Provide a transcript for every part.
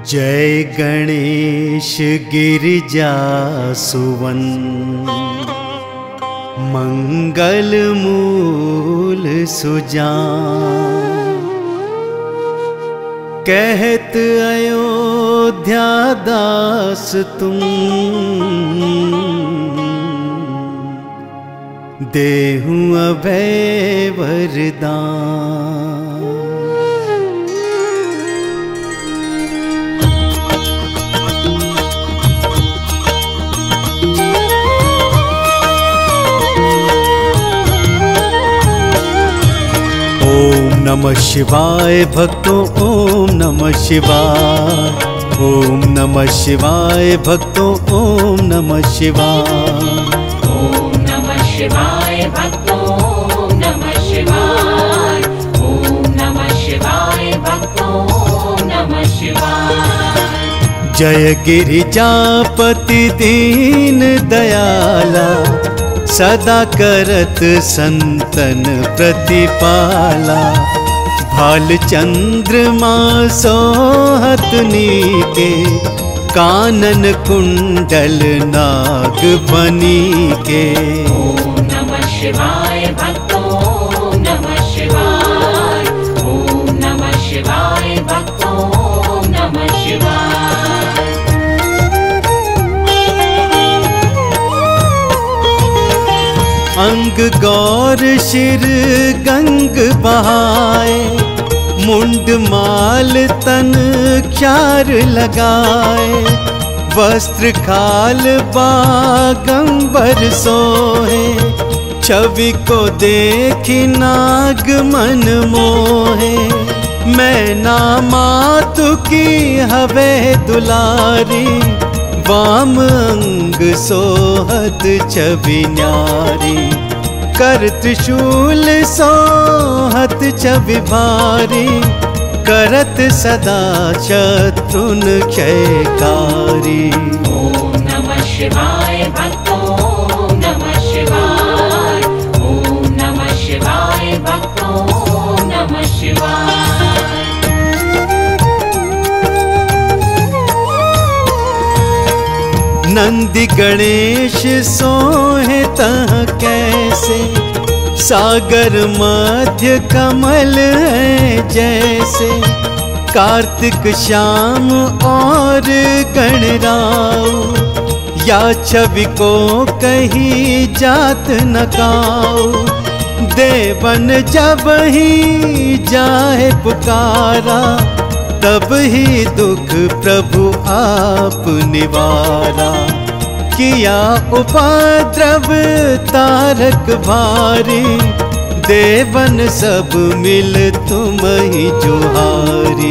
जय गणेश गिरिजा सुवन, मंगल मूल सुजान। कहत अयोध्या दास तुम, देहूं अभय वरदान। नमः शिवाय भक्तों, ओम नमः शिवाय। ओम नमः शिवाय भक्तों, ओम नमः शिवाय। ओम नमः शिवाय भक्तों, ओम नमः शिवाय। ओम नमः शिवाय भक्तों, ओम नमः शिवाय। जय गिरिजापति दीन दयाला, सदा करत संतन प्रतिपाला। भाल चंद्रमा सोहत नीके, कानन कुंडल नाग बनी के। ओम नमः शिवाय भक्तों, ओम नमः शिवाय। ओम नमः शिवाय भक्तों, ओम नमः शिवाय। अंग गौर शिर गंग बहाए, मुंड माल तन चार लगाए। वस्त्र खाल बागंबर सोहे, छवि को देखी नाग मन मोहे। मैना मातु की हवे दुलारी, वाम अंग सोहत छवि न्यारी। कर त्रिशूल सोहत छवि भारी, करत सदा शत्रुन क्षयकारी। ओम नमः शिवाय भक्तों, ओम नमः शिवाय। ओम नमः शिवाय भक्तों, ओम नमः शिवाय। नंदी गणेश सोहे तह कैसे, सागर मध्य कमल है जैसे। कार्तिक श्याम और गणराव, या छवि को कहीं जात न काऊ। देवन जब ही जाए पुकारा, तब ही दुख प्रभु आप निवारा। किया उपद्रव तारक भारी, देवन सब मिल तुम ही जोहारी।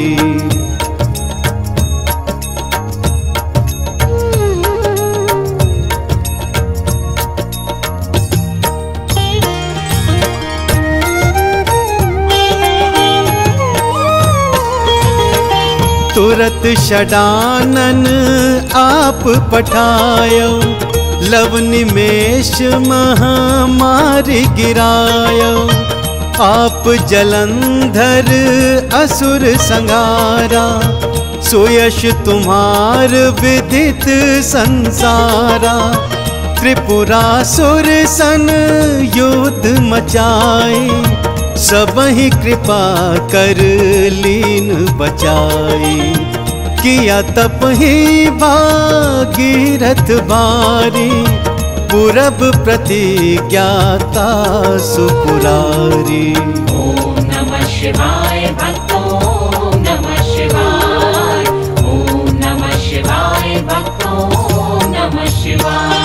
तुरत षडानन आप पठायो, लव निमेष महामारी गिरायो। आप जलंधर असुर संगारा, सुयश तुम्हार विदित संसारा। त्रिपुरासुर सन युद्ध मचाई, सब ही कृपा कर लीन बचाई। किया तप ही भागीरथ भारी, पूरब प्रतिज्ञाता सुपुरारी। ओम नमः शिवाय भक्तों, ओम नमः शिवाय। ओम नमः शिवाय भक्तों, ओम नमः शिवाय।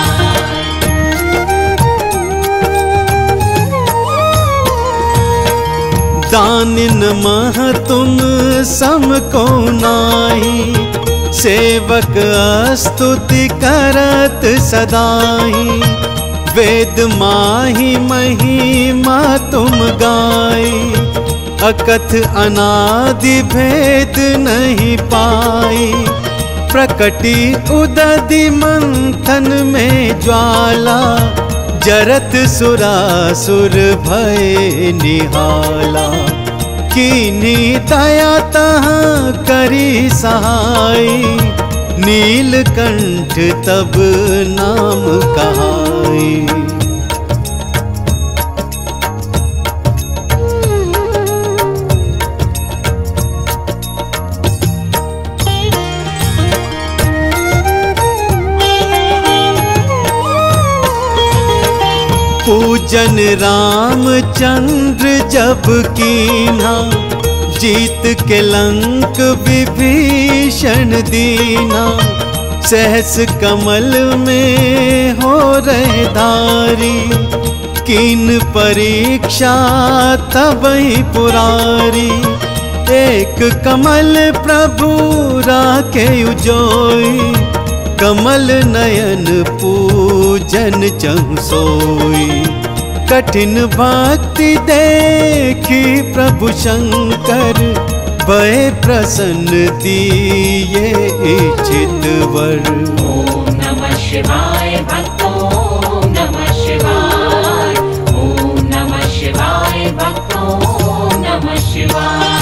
दानिन मह तुम सम को नाही, सेवक स्तुति करत सदाई। वेद माही महिमा तुम गाई, अकथ अनादि भेद नहीं पाई। प्रकटी उदधि मंथन में ज्वाला, जरत सुरासुर भय निहाला। कीनी दया तहाँ करी सहाय, नीलकंठ तब नाम कहाई। पूजन रामचंद्र जब कीन्हा, जीत के लंक विभीषण दीना। सहस कमल में हो रहे धारी, कीन परीक्षा तबहि पुरारी। एक कमल प्रभु राखे उजोई, कमल नयन पूजन चहु सोई। कठिन भक्ति देखी प्रभु शंकर, भय प्रसन्न दिए इच्छित वर। ओम नमः शिवाय भक्तो नमः शिवाय, ओम नमः शिवाय भक्तो नमः शिवाय।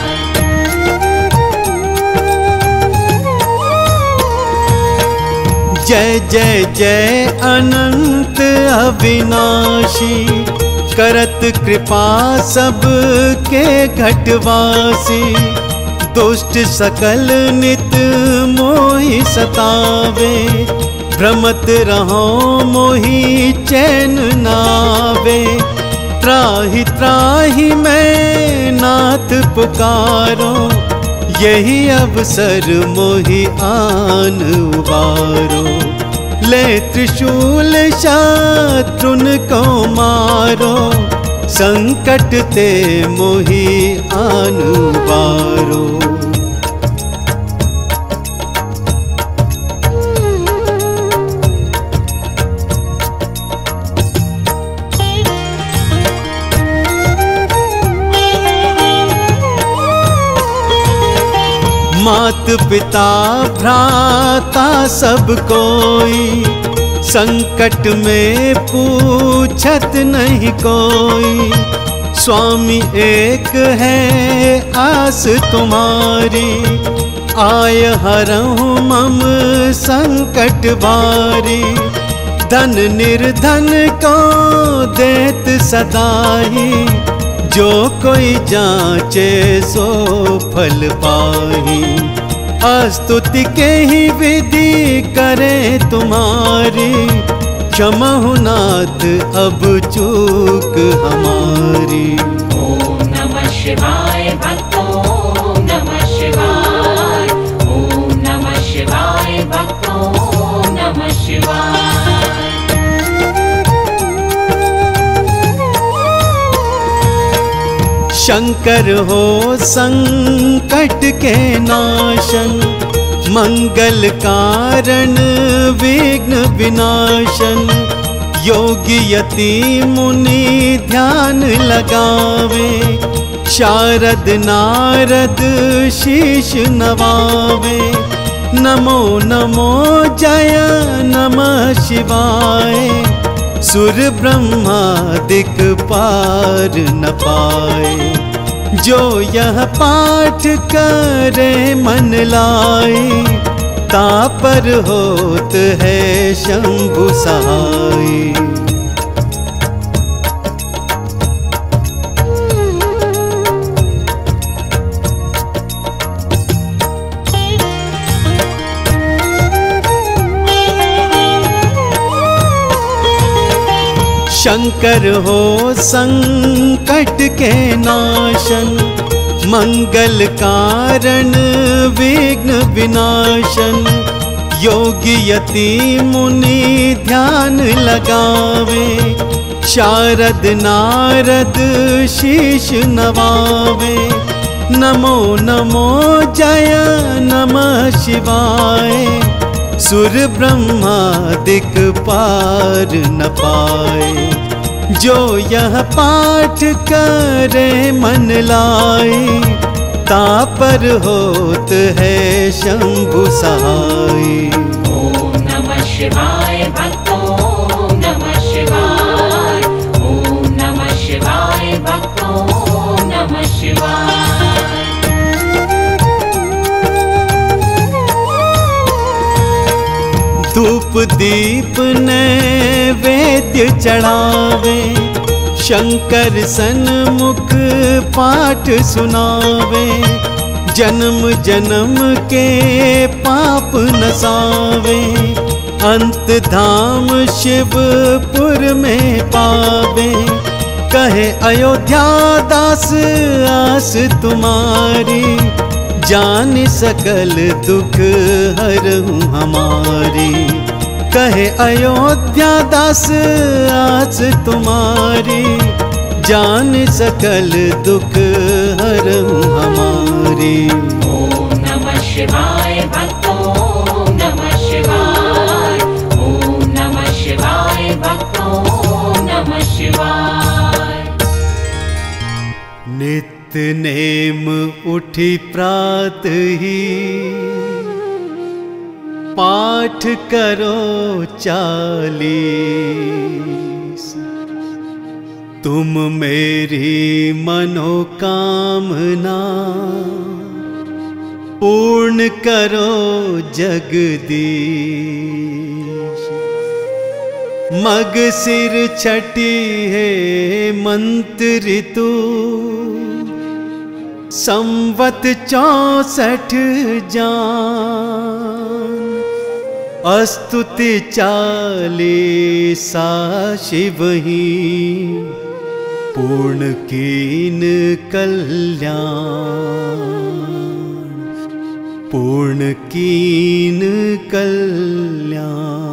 जय जय जय अनंत अविनाशी, करत कृपा सब के घटवासी। दुष्ट सकल नित मोहि सतावे, भ्रमत रहो मोहि चैन नावे। त्राहि त्राहि मैं नाथ पुकारो, यही अवसर मोहि आन उबारो। ले त्रिशूल शत्रुन को मारो, संकट ते मोहि आन उबारो। मात पिता भ्राता सब कोई, संकट में पूछत नहीं कोई। स्वामी एक है आस तुम्हारी, आय हरहु मम संकट भारी। धन निर्धन को देत सदाई, जो कोई जांचे सो फल पाही। स्तुति के ही विधि करे तुम्हारी, क्षमहु नाथ अब चूक हमारी। ओम नमः शिवाय भक्तो नमः शिवाय, ओम नमः शिवाय भक्तो नमः शिवाय। शंकर हो संकट के नाशन, मंगल कारण विघ्न विनाशन। योगी यति मुनि ध्यान लगावे, शारद नारद शीश नवावे। नमो नमो जय नमः शिवाय, सुर ब्रह्मादिक पार न पाए। जो यह पाठ करे मन लाए, तापर होत है शंभु सहाय। शंकर हो संकट के नाशन, मंगल कारण विघ्न विनाशन। योगी यति मुनि ध्यान लगावे, शारद नारद शीश नवावे। नमो नमो जय नमः शिवाय, सुर ब्रह्मादिक पार न पाए। जो यह पाठ करे मन लाए, तापर होत है शंभु सहाय। ओम नमः शिवाय भक्तो नमः शिवाय, ओम नमः शिवाय भक्तो नमः शिवाय। शिवाय। धूप दीप नैवेद्य चढ़ावे, शंकर सन्मुख पाठ सुनावे। जन्म जन्म के पाप नसावे, अंत धाम शिवपुर में पावे। कहे अयोध्या दास आस तुम्हारी, जान सकल दुख हरहूँ हमारी। कहे अयोध्या दास आस तुम्हारी, जान सकल दुख हरहूँ हमारी। ओम नमः शिवाय भक्तों, ओम नमः शिवाय। ओम नमः शिवाय भक्तों, ओम नमः शिवाय। नित्य नेम उठी प्रात ही, पाठ करो 40। तुम मेरी मनोकामना, पूर्ण करो जगदीश। मग सिर छठी है मंत्र ऋतु, संवत 64 जान। अस्तुति 40 शिवही, पूर्ण कीन कल्याण। पूर्ण कीन कल्याण।